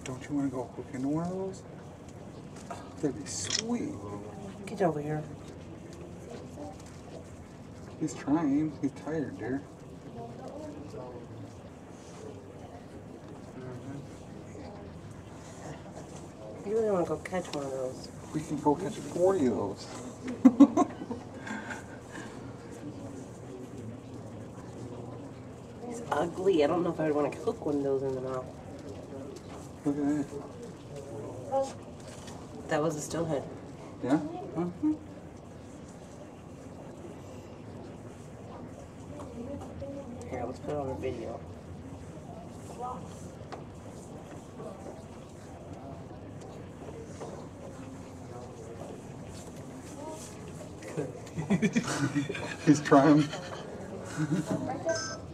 Don't you want to go hook into one of those? That'd be sweet. Get over here. He's trying. He's tired, dear. You really want to go catch one of those? We can go catch 40 of those. He's ugly. I don't know if I would want to hook one of those in the mouth. Look at that. That was a stillhead. Yeah? Mm-hmm. Here, let's put it on the video. He's trying.